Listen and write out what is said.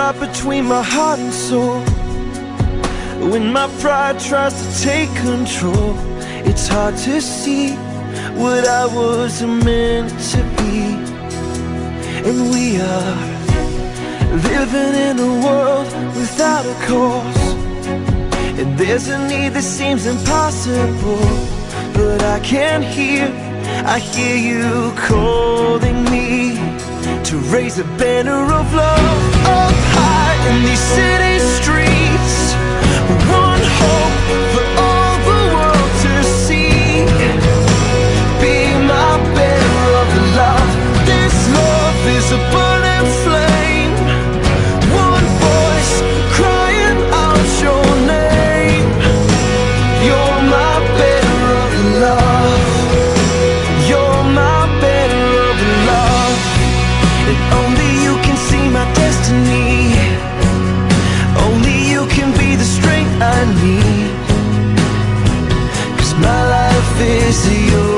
spot between my heart and soul. When my pride tries to take control, it's hard to see what I was meant to be. And we are living in a world without a cause, and there's a need that seems impossible. But I can hear you calling me to raise a banner of love up high in these city streets. One hope for all the world to see. Be my banner of love. This love is a burning flame. One voice crying out your name. You're my banner of love. You're my banner of love. And only you can see my destiny. Only you can be the strength I need. 'Cause my life is yours.